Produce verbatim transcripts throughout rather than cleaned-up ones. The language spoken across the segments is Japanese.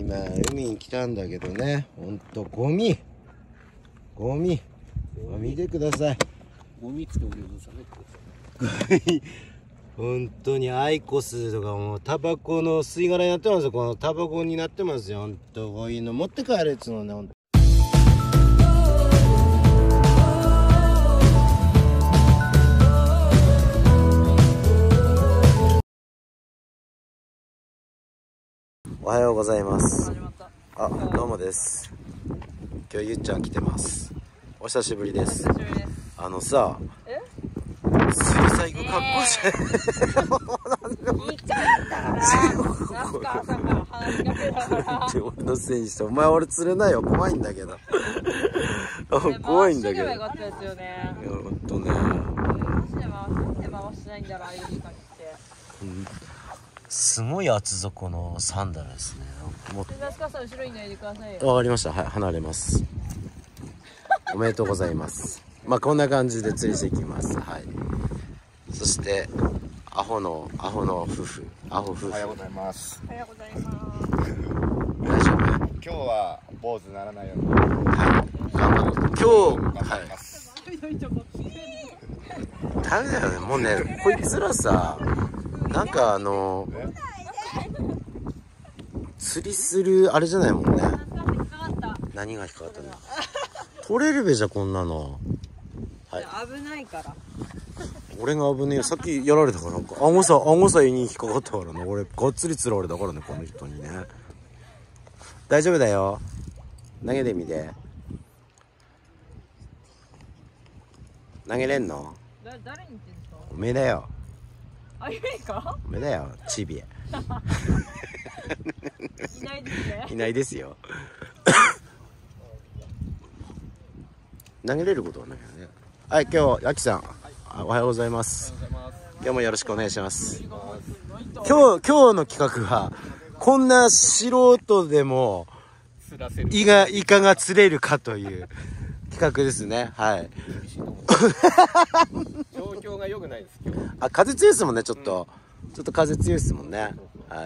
今海に来たんだけどね、ほんとゴミゴミ見てください。 ゴミって俺も喋ってください。 本当にアイコスとかもうタバコの吸い殻になってますよ。このタバコになってますよ。ほんとこういうの持って帰るっつうのね。ほんとおはようございます。あ、どうもです。今日ゆっちゃん来てます。お久しぶりです。あのさ、 え？ 釣りさ行く格好して、 えー、いいかったからなんか朝から話しかけながら俺のせいにして、お前俺釣れないよ。怖いんだけど怖いんだけど。 回してればよかったですよね。 いや、ほんとね、 足で回して回してないんだろ、ああいう時間にって。 すごい厚底のサンダルですね。も手出しかさん後ろにいないでくださいよ。 わかりました。はい、離れます。おめでとうございます。まあこんな感じで釣りしていきます。はい。そしてアホのアホの夫婦、アホ夫婦。 おはようございます。 おはようございます。 大丈夫？ 今日は坊主ならないように。 はい。頑張って。今日、はい。ダメだよね。もうね、こいつらさ、なんかあの釣りするあれじゃないもんね。何が引っかかったの？取れるべじゃこんなの。はい。 危ないから。 俺が危ねえよ。さっきやられたからなんか顎さ顎さに引っかかったからね。俺がっつり釣られたからね、この人にね。大丈夫だよ。投げてみて。投げれんの？ だ誰に言ってんですか？ おめえだよ。 あ、ゆいか？ おめえだよ、チビエ。 いないですね。 いないですよ。投げれることはないよね。はい、今日、あきさん、おはようございます。今日もよろしくお願いします。今日、今日の企画は、こんな素人でも、イカ、イカが釣れるかという企画ですね。はい。 状況が良くないです今日。 あ、風強いですもんね、ちょっと。ちょっと風強いですもんね。はい。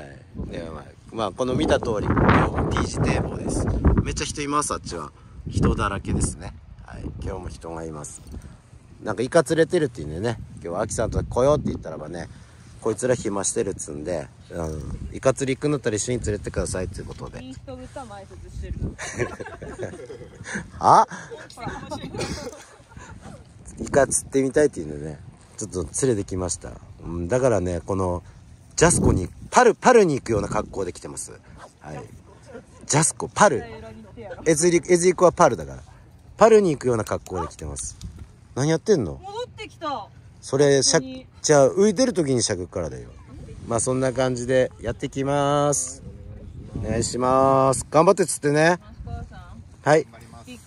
で、まあ、まあ、この見た通り、T 字堤防です。めっちゃ人います、あっちは。人だらけですね。はい。今日も人がいます。なんかイカ釣れてるっていうんでね、今日はアキさんと来ようって言ったらばね、こいつら暇してるっつんで、うん、イカ釣り行くんだったら一緒に連れてくださいっていうことで。 インスト豚前説してる。 あイカ釣ってみたいっていうんでね、ちょっと連れてきました。うん、だからね、このジャスコにパルパルに行くような格好で来てます。はい。ジャスコパル。エズリエズリコはパルだから。パルに行くような格好で来てます。何やってんの？ 戻ってきた。 それしゃじゃあ浮いてる時にしゃくからだよ。まあそんな感じでやってきます。お願いします。頑張って釣ってね。はい。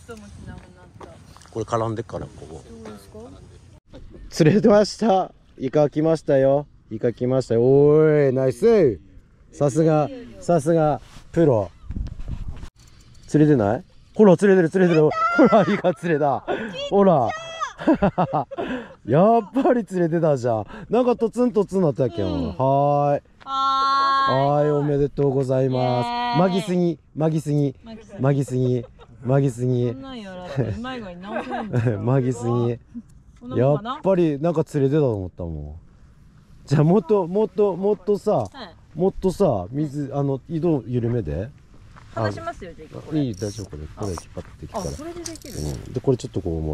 これ絡んでっからここ。釣れてました。イカ来ましたよ。イカ来ましたよ。おーい、ナイス。さすがさすがプロ。釣れてない？ほら釣れてる釣れてる。ほらイカ釣れた。ほら。やっぱり釣れてたじゃん。なんかトツントツンなったっけ、うん、はーい。 はーい、おめでとうございます。まぎすぎ、まぎすぎ、まぎすぎ、まぎすぎ。まぎすぎ。やっぱりなんか釣れてたと思ったもん。じゃあもっともっともっとさ、はい、もっとさ、水あの井戸緩めで。 離しますよ、じゃあいい、大丈夫。これこれ引っ張ってきたら。 あ、それでできる。 うん、でこれちょっとこう持って、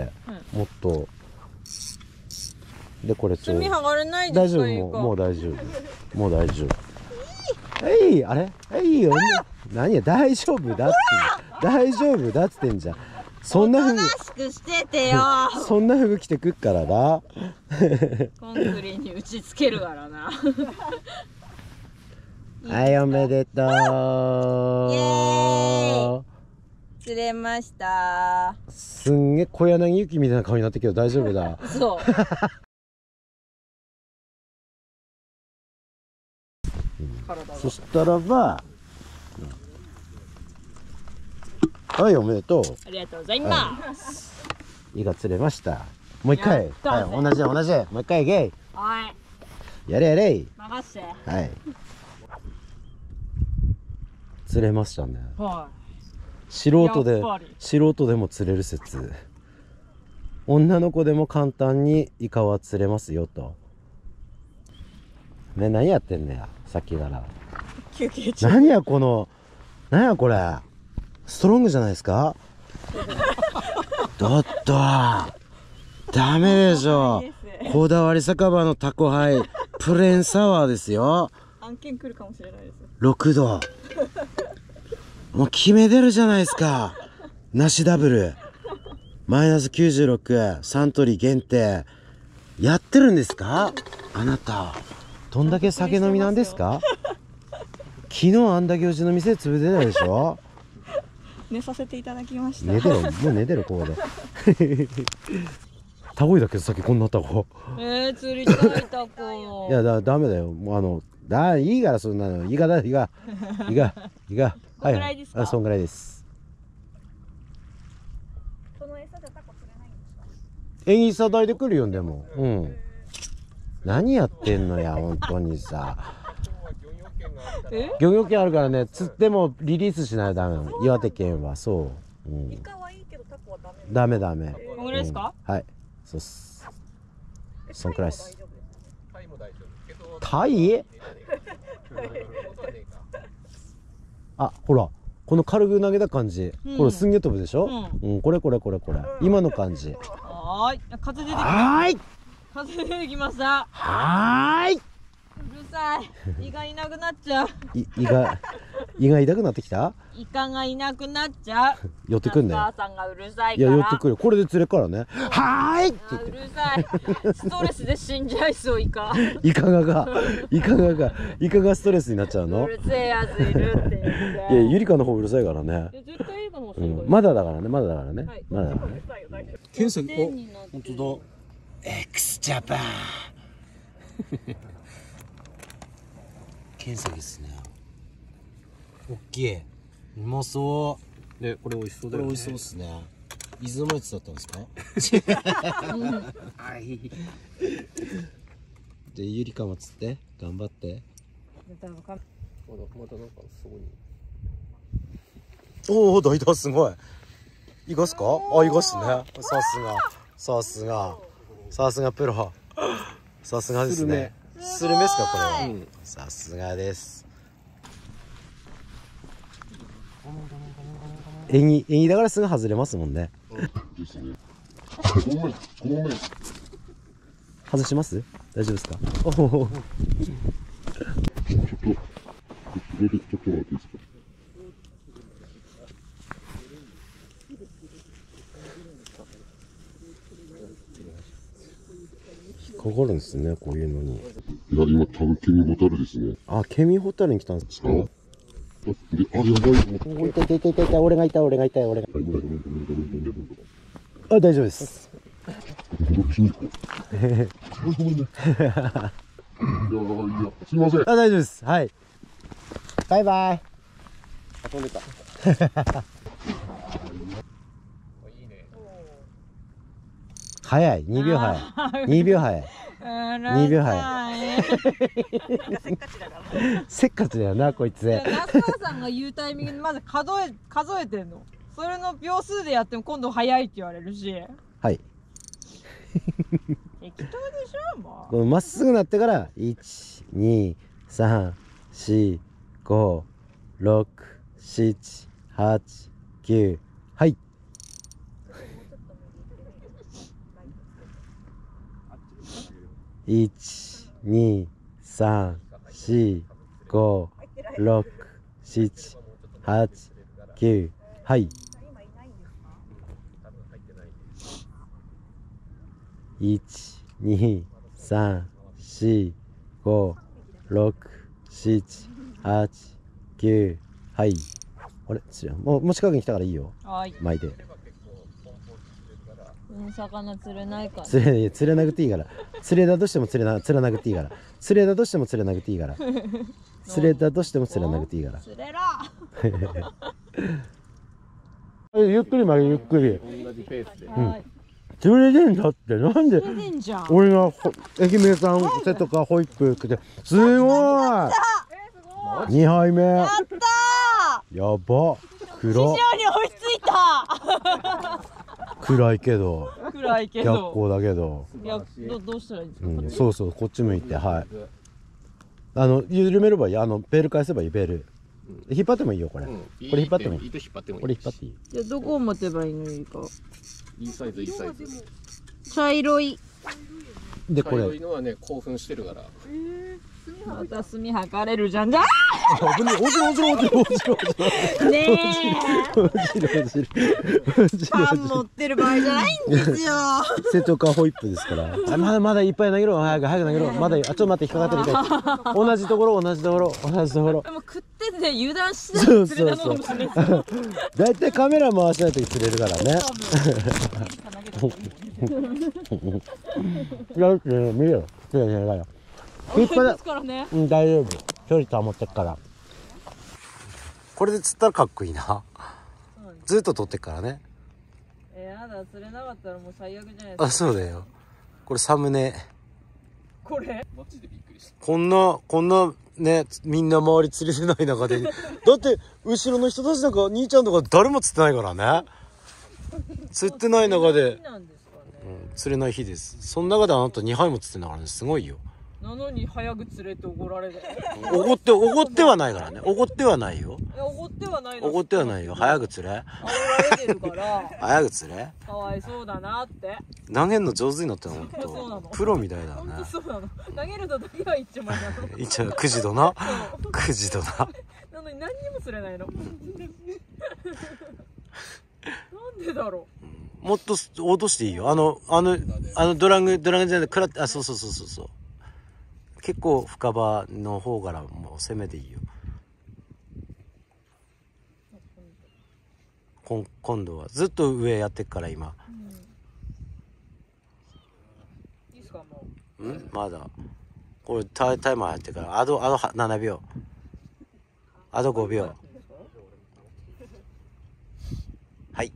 うん、もっとでこれちょっと大丈夫、もうもう大丈夫、もう大丈夫。はい、あれはいよ、何や大丈夫だって大丈夫だっつってんじゃん。そんなふくしててよ。 そんな服着てくっからな。 コンクリに打ちつけるからな。 はい、おめでとう。イエーイ。釣れました。 すんげえ小柳ゆきみたいな顔になってけど大丈夫だ。 そう。 うん、そしたらば、はい、おめでとう。 ありがとうございます。 イカ釣れました。もう一回。はい、同じ同じ。もう一回ゲイ。 はい。 やれやれ。 任せて。 はい。 釣れましたね。 は素人でやっぱり素人でも釣れる説。女の子でも簡単にイカは釣れますよと。ね、何やってんねやさっきから。 い。休憩中。 何やこの、何やこれ、ストロングじゃないですか。だったダメでしょ。こだわり酒場のタコハイプレーンサワーですよ。 案件来るかもしれないです。 ろくど。もう決めてるじゃないですか。なしダブルマイナスきゅうじゅうろくサントリー限定やってるんですかあなた。どんだけ酒飲みなんですか。昨日あんだけうちの店潰れてないでしょ。 寝させていただきました。 寝てろ、もう寝てろここで。タコいだけどさっきこんなタコ。 えー、釣りたいタコ。 いやだダメだよ。もうあのだいいからそんなの。いいかだいいかいいかいいか。 こんぐらいですかあそんぐらいです。 その餌でタコ釣れないんですか。 演技差代で来るよでも。うん。何やってんのや本当にさ。 え？ 漁業権あるからね、釣ってもリリースしないとダメなの。岩手県はそう。うん、 イカはいいけどタコはダメ。 ダメダメ。 こんぐらいですか？ うん、はい。そうっす。そんくらいっす。 タイも大丈夫けどタイ？あ、ほら。この軽く投げた感じ、 うん、 これすんげえ飛ぶでしょ、 うん、 うん、これこれこれこれ今の感じ。 はーい、風出てきた。 はーい、 風出てきました。 はーい、 うるさい。胃がいなくなっちゃう。 い胃が胃が痛くなってきた。 イカがいなくなっちゃう。 寄ってくんね。 母さんがうるさいいから。 や寄ってくる。これで釣れっからね。はーいって言って。 うるさい。ストレスで死んじゃいそうイカ。 イカががイカががイカがストレスになっちゃうの。 うるせえやついるって言って。 いやゆりかの方うるさいからね。 絶対ユリカの方がうん、まだだからねまだだからね、はい、まだだからね。 検索お本当だ。 エクスジャパン。検索ですね。おっきい。うまそう。 ねこれ美味しそうだよね。 これ美味しそうですね。伊豆のやつだったんですか。 はい。 でゆりかも釣って頑張って。 まだまだなんかすごい。 おお大胆すごい。いかすか？あいかすね。さすがさすがさすがプロ。さすがですね。スルメですかこれは。うん、さすがです。縁起縁起だからすぐ外れますもんね。外します？大丈夫ですか？おお。かかるんですね、こういうのに。 いや、今多分ケミホタルですね。 あ、ケミホタルに来たんですか。で、 あ、やばい。 いたいたいたいたいた、俺がいた、俺がいた、俺が。あ、大丈夫です。 どっちに行こう。ごめんね。いやいや、すみません。 あ、大丈夫です。はい。バイバイ。 あ、飛んでた。 早い、にびょう早い。にびょう早い。にびょう早い。せっかちだよな、こいつ。 那須川さんが言うタイミングでまず数え、数えてんの。それの秒数でやっても今度早いって言われるし。 はい。 適当でしょ、もう。 このまっすぐなってから、いち、に、さん、し、ご、ろく、しち、はち、きゅう、はい。いち、に、さん、し、ご、ろく、しち、はち、きゅう、はい。いち、に、さん、し、ご、ろく、しち、はち、きゅう、はい。あれつやもう、もう近くに来たからいいよ。 はい。 巻いて。 うん、魚釣れないから。 釣れ、釣れなくていいから。釣れたとしても釣れな、釣らなくていいから。釣れたとしても釣れなくていいから。釣れたとしても釣らなくていいから。 釣れろ。 ゆっくり曲げ、ゆっくり。 同じペースで。 うん。釣れてんだって、なんで。 釣れてんじゃん。 俺が、愛媛産瀬とかホイップ食って、すごい。にはいめ。 やったやば師暗匠に追いついた暗いけど暗いけ逆ど光だけど、 いやどどうしたらいいんですか、 うん、そうそうこっち向いてはいあの緩めればいいあのベル返せばいいベル引っ張ってもいいよこれ、 うん、 これ引っ張ってもいい糸引っ張ってもいい。 これ引っ張っていいじゃあどこを持てばいいのいいかいいサイズいいサイズ。 茶色いでこれ茶色いのはね興奮してるから。 また墨吐かれるじゃんじゃあ危ない落ちる落ちる落ちる落ちる落ちるあねえ落ちる落ちる落ちるパン持ってる場合じゃないんですよ瀬戸カホイップですからあまだまだいっぱい投げろ早く早く投げろまだいいあちょっと待って引っかかってる引っか同じところ同じところ同じところでも食ってて油断してそう釣れそうそうたのかもしれないだいたいカメラ回しないと釣れるからねいや見れよ見れよ見れよ引っ張ですからねうん大丈夫距離保ってっからこれで釣ったらかっこいいなずっと撮ってっからねえー、やだ釣れなかったらもう最悪じゃないですかあそうだよこれサムネこれマジでびっくりした。 こんなこんなねみんな周り釣れてない中でだって後ろの人たちなんか兄ちゃんとか誰も釣ってないからね釣ってない中で、 なんですかね、 うん、釣れない日ですその中であなたにはいも釣ってんだからねすごいよなのに早く釣れて怒られるおごっておごってはないからねおごってはないよえ怒ってはないのおごってはないよ早く釣れ煽られてるから早く釣れかわいそうだなって投げんの上手になってるのそうなのほんとプロみたいだほんねとそうなの投げるのだけは一丁前なの一応くじ度なくじ度ななのに何にも釣れないのなんでだろもっと落としていいよあのあのあのドラングドラングじゃないくらってあそうそうそうそうそう結構深場の方からもう攻めていいよこん今度はずっと上やってっから今ういいっすかもんまだこれタイタイマー入ってからあとあとななびょうあとごびょうはい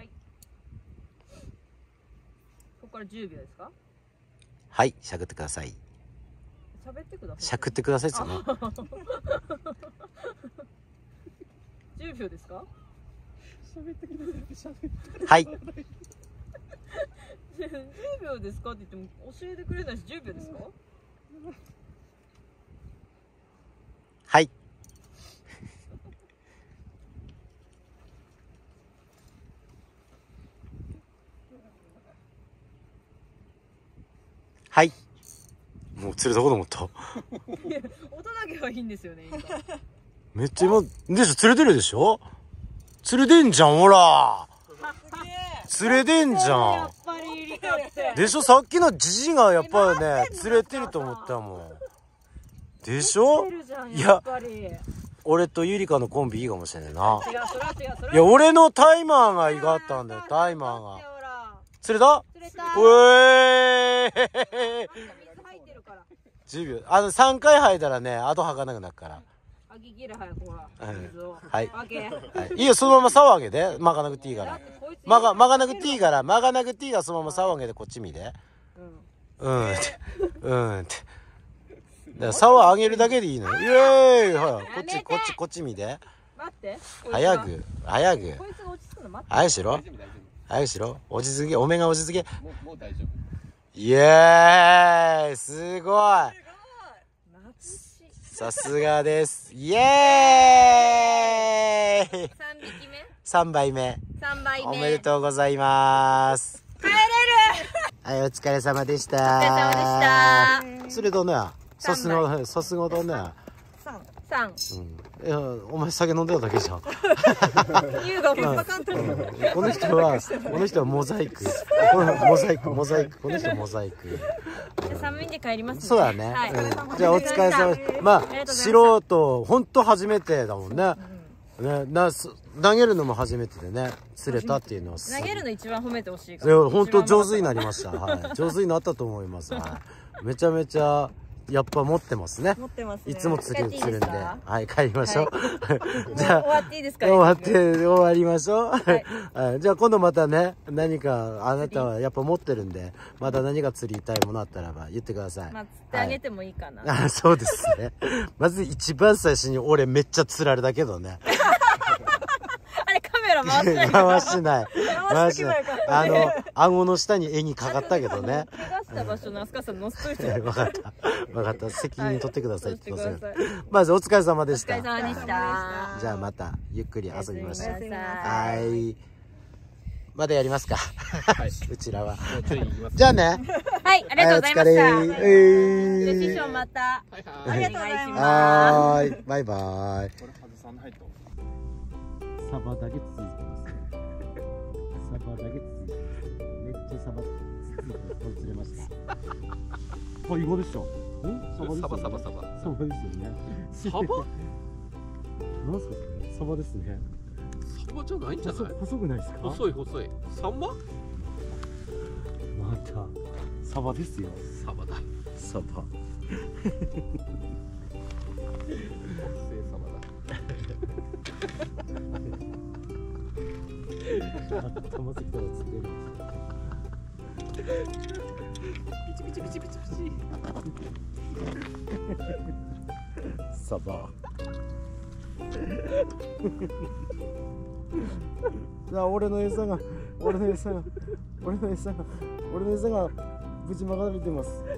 ここからじゅうびょうですかはいしゃくってください喋ってくださいしゃくってくださいっすよねじゅうびょうですかはいじゅうびょうですかって言っても教えてくれないしじゅうびょうですかはいはいもう釣れたこと思ったいや音だけはいいんですよね今めっちゃ今でしょ釣れてるでしょ釣れてんじゃんほら釣れてんじゃんやっぱりリカってでしょさっきのジジがやっぱりね釣れてると思ったもんでしょ出るじゃんいややっぱり違う俺とゆりかのコンビいいかもしれないなそれは違うそれはいや俺のタイマーが意があったんだよタイマーがほら釣れた釣れたうえー水入ってるからじゅうびょうあのさんかい吐いたらねあと吐かなくなるからあぎ切れ早くほらうん水をはいあげはいいいよそのまま竿上げて巻かなくていいからこいつ巻か巻かなくていいから巻かなくていいからそのまま竿上げてこっち見てうんうんってうんってだから竿上げるだけでいいのよイエーイほらこっちこっちこっち見て待って早く早くこいつが落ち着くの待って早くしろ大丈夫大丈早くしろ落ち着けお目が落ち着け夫。もうもう大丈夫。 イエーイすごい眩しいさすがですイエーイさんびきめさんばいめさんばいめおめでとうございます帰れるはいお疲れ様でしたお疲れ様でしたそれとねさすがさすがだねさんうんいやお前酒飲んでただけじゃん優がもうパカンとうんこの人はこの人はモザイクこのモザイクモザイクこの人モザイク寒いんで帰りますねそうだね、 はいうんじゃあお疲れ様ですまあありがとうございました素人ほんと初めてだもんね、ねなす投げるのも初めてでね釣れたっていうのはす投げるの一番褒めてほしいかいやらほんと上手になりました、はい、上手になったと思います、はい、めちゃめちゃやっぱ持ってますね持ってますねいつも釣る帰っていい釣るんでですかはい帰りましょう、じゃあじゃあ終わっていいですか終わって終わりましょう、 はいはい、じゃあ今度またね何かあなたはやっぱ持ってるんでまた何か釣りたいものあったらば言ってください、 まあ釣ってあげてもいいかな、 あそうですねまず一番最初に俺めっちゃ釣られたけどねラ回してない回してない回してない回してないからあの顎の下に絵にかかったけどね怪我した場所の飛鳥さん乗せといて分かった分かった責任取ってくださいって言ってますはいよまずお疲れ様でしたお疲れ様でしたじゃあまたゆっくり遊びましょうおやすみなさいはいまだやりますかはいうちらはもうちょい行きます。 じゃあねはいありがとうございましたはいお疲れえー師匠またはいはい。 ありがとうございますはーいバイバイこれ外さないと。 サバだけ続いてますサバだけ続いてますめっちゃサバ続いてますこれ釣れましたあ、意外でしたんサバですよねサバサバサバ。 サバですよねサバ？ なんすかそれサバですねサバじゃないんじゃない？ 細くないですか細い細い。サンマ？ またサバですよサバだ。 サバ生サバだ。 玉崎から釣ってるピチピチピチピチピチ。 サバじゃあ俺の餌が俺の餌が俺の餌が俺の餌がぶちまかれてます